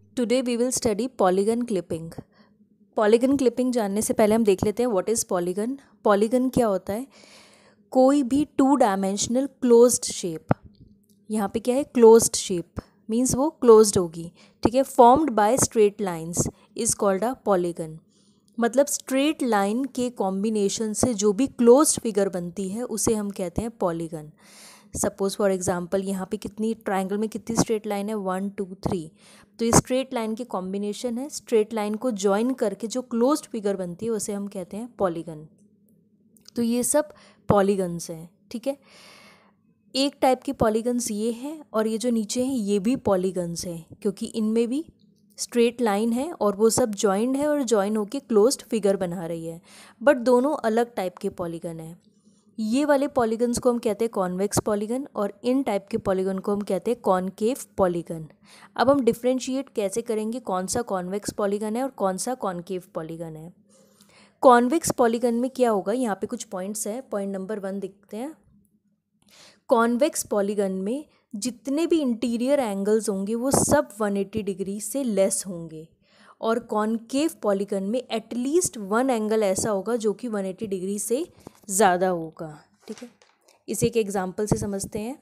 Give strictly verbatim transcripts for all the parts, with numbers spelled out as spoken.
Today we will study polygon clipping. Polygon clipping जानने से पहले हम देख लेते हैं व्हाट इज़ पॉलीगन। पॉलीगन क्या होता है? कोई भी टू डायमेंशनल क्लोज्ड शेप। यहाँ पे क्या है? क्लोज्ड शेप मीन्स वो क्लोज्ड होगी, ठीक है। Formed by straight lines is called a polygon. मतलब स्ट्रेट लाइन के कॉम्बिनेशन से जो भी क्लोज्ड फिगर बनती है उसे हम कहते हैं पॉलीगन। सपोज फॉर एग्जांपल यहाँ पे कितनी ट्राइंगल में कितनी स्ट्रेट लाइन है? One two three. तो ये स्ट्रेट लाइन के कॉम्बिनेशन है। स्ट्रेट लाइन को ज्वाइन करके जो क्लोज्ड फिगर बनती है उसे हम कहते हैं पॉलीगन। तो ये सब पॉलीगन्स हैं, ठीक है। एक टाइप की पॉलीगन्स ये हैं और ये जो नीचे हैं ये भी पॉलीगन्स हैं, क्योंकि इनमें भी स्ट्रेट लाइन है और वो सब जॉइंड है और जॉइन होके क्लोज्ड फिगर बना रही है, बट दोनों अलग टाइप के पॉलीगन हैं। ये वाले पॉलीगन्स को हम कहते हैं कॉन्वेक्स पॉलीगन और इन टाइप के पॉलीगन को हम कहते हैं कॉनकेव पॉलीगन। अब हम डिफ्रेंशिएट कैसे करेंगे कौन सा कॉन्वेक्स पॉलीगन है और कौन सा कॉनकेव पॉलीगन है। कॉन्वेक्स पॉलीगन में क्या होगा? यहाँ पे कुछ पॉइंट्स हैं। पॉइंट नंबर वन देखते हैं। कॉन्वेक्स पॉलीगन में जितने भी इंटीरियर एंगल्स होंगे वो सब वन एटी डिग्री से लेस होंगे, और कॉनकेव पॉलीगन में एटलीस्ट वन एंगल ऐसा होगा जो कि वन एटी डिग्री से ज़्यादा होगा, ठीक है। इसे एक एग्जांपल से समझते हैं।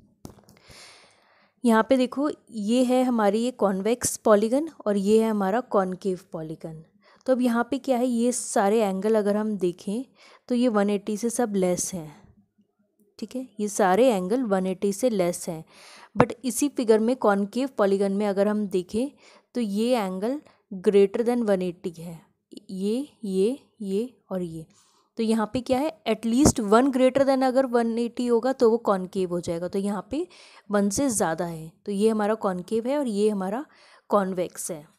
यहाँ पे देखो, ये है हमारी ये कॉन्वेक्स पॉलीगन और ये है हमारा कॉनकेव पॉलीगन। तो अब यहाँ पे क्या है? ये सारे एंगल अगर हम देखें तो ये वन एटी से सब लेस हैं, ठीक है। ये सारे एंगल वन एटी से लेस हैं, बट इसी फिगर में कॉनकेव पॉलीगन में अगर हम देखें तो ये angle greater than one eighty है। ये ये ये और ये। तो यहाँ पे क्या है? एटलीस्ट वन ग्रेटर देन अगर वन एटी होगा तो वो कॉनकेव हो जाएगा। तो यहाँ पे वन से ज़्यादा है, तो ये हमारा कॉनकेव है और ये हमारा कॉन्वेक्स है।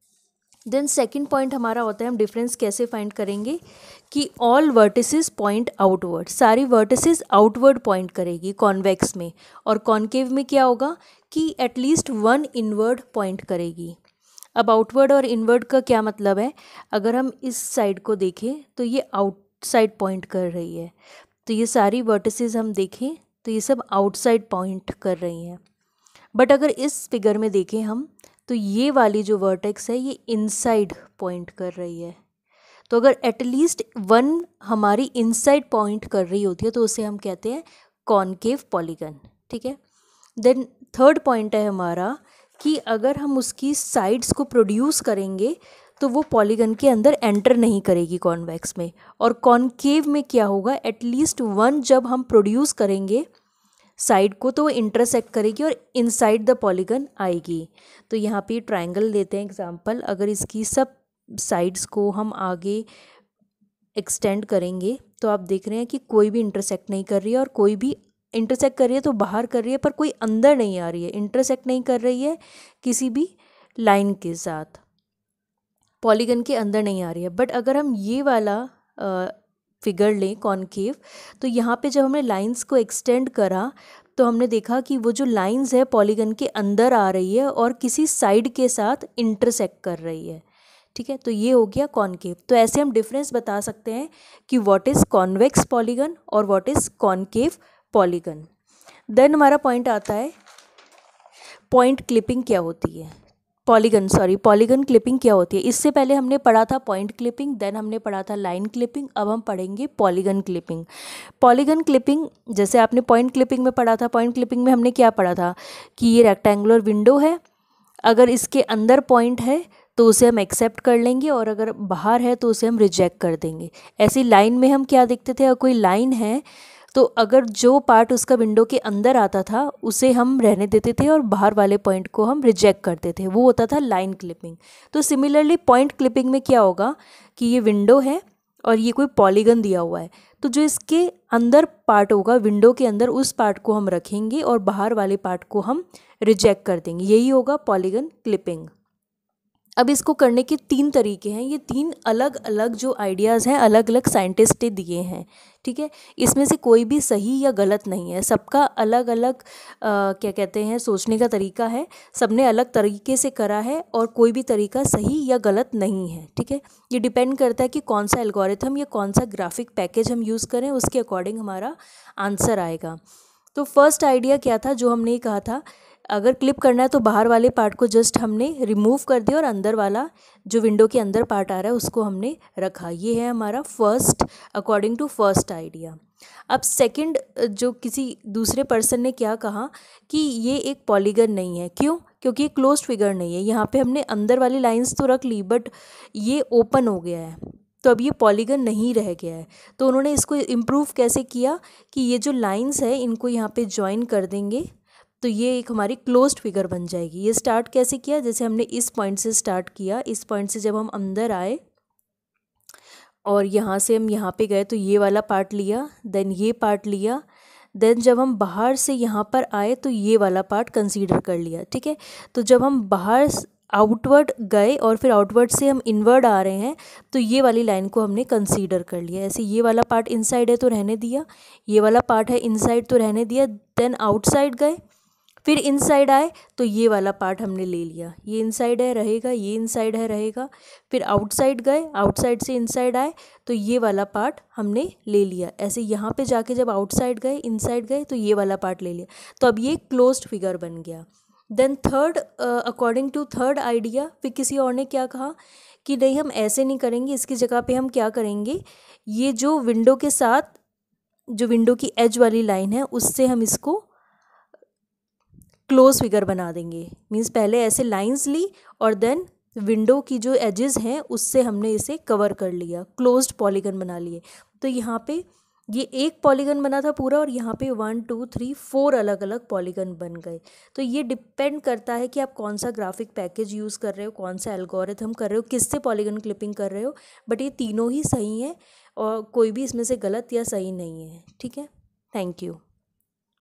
देन सेकंड पॉइंट हमारा होता है, हम डिफरेंस कैसे फाइंड करेंगे कि ऑल वर्टिसेस पॉइंट आउटवर्ड। सारी वर्टिसेस आउटवर्ड पॉइंट करेगी कॉन्वेक्स में, और कॉनकेव में क्या होगा कि एटलीस्ट वन इनवर्ड पॉइंट करेगी। अब आउटवर्ड और इनवर्ड का क्या मतलब है? अगर हम इस साइड को देखें तो ये आउटसाइड पॉइंट कर रही है, तो ये सारी वर्टिसेस हम देखें तो ये सब आउटसाइड पॉइंट कर रही हैं। बट अगर इस फिगर में देखें हम तो ये वाली जो वर्टेक्स है ये इनसाइड पॉइंट कर रही है। तो अगर एटलीस्ट वन हमारी इनसाइड पॉइंट कर रही होती है तो उसे हम कहते हैं कॉनकेव पॉलीगन, ठीक है। देन थर्ड पॉइंट है हमारा कि अगर हम उसकी साइड्स को प्रोड्यूस करेंगे तो वो पॉलीगन के अंदर एंटर नहीं करेगी कॉन्वेक्स में, और कॉनकेव में क्या होगा? एटलीस्ट वन जब हम प्रोड्यूस करेंगे साइड को तो वो इंटरसेक्ट करेगी और इनसाइड द पॉलीगन आएगी। तो यहाँ पे ट्रायंगल लेते हैं एग्जांपल। अगर इसकी सब साइड्स को हम आगे एक्सटेंड करेंगे तो आप देख रहे हैं कि कोई भी इंटरसेक्ट नहीं कर रही है, और कोई भी इंटरसेक्ट कर रही है तो बाहर कर रही है पर कोई अंदर नहीं आ रही है, इंटरसेक्ट नहीं कर रही है किसी भी लाइन के साथ, पॉलीगन के अंदर नहीं आ रही है। बट अगर हम ये वाला आ, फिगर लें कॉनकेव, तो यहाँ पे जब हमने लाइंस को एक्सटेंड करा तो हमने देखा कि वो जो लाइंस है पॉलीगन के अंदर आ रही है और किसी साइड के साथ इंटरसेक्ट कर रही है, ठीक है। तो ये हो गया कॉनकेव। तो ऐसे हम डिफरेंस बता सकते हैं कि व्हाट इज़ कॉन्वेक्स पॉलीगन और what is concave polygon. Then हमारा पॉइंट आता है पॉइंट क्लिपिंग क्या होती है, पॉलीगन सॉरी पॉलीगन क्लिपिंग क्या होती है। इससे पहले हमने पढ़ा था पॉइंट क्लिपिंग, देन हमने पढ़ा था लाइन क्लिपिंग, अब हम पढ़ेंगे पॉलीगन क्लिपिंग। पॉलीगन क्लिपिंग जैसे आपने पॉइंट क्लिपिंग में पढ़ा था, पॉइंट क्लिपिंग में हमने क्या पढ़ा था कि ये रेक्टेंगुलर विंडो है, अगर इसके अंदर पॉइंट है तो उसे हम एक्सेप्ट कर लेंगे और अगर बाहर है तो उसे हम रिजेक्ट कर देंगे। ऐसी लाइन में हम क्या देखते थे, अगर कोई लाइन है तो अगर जो पार्ट उसका विंडो के अंदर आता था उसे हम रहने देते थे और बाहर वाले पॉइंट को हम रिजेक्ट करते थे, वो होता था लाइन क्लिपिंग। तो सिमिलरली पॉइंट क्लिपिंग में क्या होगा कि ये विंडो है और ये कोई पॉलीगन दिया हुआ है, तो जो इसके अंदर पार्ट होगा विंडो के अंदर उस पार्ट को हम रखेंगे और बाहर वाले पार्ट को हम रिजेक्ट कर देंगे, यही होगा पॉलीगन क्लिपिंग। अब इसको करने के तीन तरीके हैं, ये तीन अलग अलग जो आइडियाज़ हैं अलग अलग साइंटिस्ट ने दिए हैं, ठीक है। इसमें से कोई भी सही या गलत नहीं है, सबका अलग अलग आ, क्या कहते हैं सोचने का तरीका है, सबने अलग तरीके से करा है और कोई भी तरीका सही या गलत नहीं है, ठीक है। ये डिपेंड करता है कि कौन सा एल्गोरिथम या कौन सा ग्राफिक पैकेज हम यूज़ करें, उसके अकॉर्डिंग हमारा आंसर आएगा। तो फर्स्ट आइडिया क्या था जो हमने कहा था, अगर क्लिप करना है तो बाहर वाले पार्ट को जस्ट हमने रिमूव कर दिया और अंदर वाला जो विंडो के अंदर पार्ट आ रहा है उसको हमने रखा। ये है हमारा first, according to first idea. अब सेकंड, जो किसी दूसरे पर्सन ने क्या कहा कि ये एक पॉलीगन नहीं है। क्यों? क्योंकि ये क्लोज्ड फिगर नहीं है। यहाँ पे हमने अंदर वाली लाइंस तो रख ली बट ये ओपन हो गया है, तो अब ये पॉलीगन नहीं रह गया है। तो उन्होंने इसको इम्प्रूव कैसे किया कि ये जो लाइंस है इनको यहाँ पे ज्वाइन कर देंगे तो ये एक हमारी क्लोज्ड फिगर बन जाएगी। ये स्टार्ट कैसे किया? जैसे हमने इस पॉइंट से स्टार्ट किया, इस पॉइंट से जब हम अंदर आए और यहाँ से हम यहाँ पे गए तो ये वाला पार्ट लिया, देन ये पार्ट लिया, देन जब हम बाहर से यहाँ पर आए तो ये वाला पार्ट कंसीडर कर लिया। ठीक है, तो जब हम बाहर आउटवर्ड गए और फिर आउटवर्ड से हम इनवर्ड आ रहे हैं तो ये वाली लाइन को हमने कंसीडर कर लिया। ऐसे ये वाला पार्ट इनसाइड है तो रहने दिया, ये वाला पार्ट है इनसाइड तो रहने दिया, देन आउटसाइड गए फिर इनसाइड आए तो ये वाला पार्ट हमने ले लिया। ये इनसाइड है रहेगा, ये इनसाइड है रहेगा, फिर आउटसाइड गए, आउटसाइड से इनसाइड आए तो ये वाला पार्ट हमने ले लिया। ऐसे यहाँ पे जाके जब आउटसाइड गए इनसाइड गए तो ये वाला पार्ट ले लिया। तो अब ये क्लोज्ड फिगर बन गया। Then third, according to third idea, फिर किसी और ने क्या कहा कि नहीं हम ऐसे नहीं करेंगे, इसकी जगह पे हम क्या करेंगे, ये जो विंडो के साथ जो विंडो की एज वाली लाइन है उससे हम इसको क्लोज फिगर बना देंगे। मीन्स पहले ऐसे लाइंस ली और देन विंडो की जो एजेस हैं उससे हमने इसे कवर कर लिया, क्लोज्ड पॉलीगन बना लिए। तो यहाँ पे ये एक पॉलीगन बना था पूरा और यहाँ पे वन टू थ्री फोर अलग अलग पॉलीगन बन गए। तो ये डिपेंड करता है कि आप कौन सा ग्राफिक पैकेज यूज़ कर रहे हो, कौन सा एल्गोरिथम कर रहे हो, किससे पॉलीगन क्लिपिंग कर रहे हो, बट ये तीनों ही सही हैं और कोई भी इसमें से गलत या सही नहीं है। ठीक है, थैंक यू।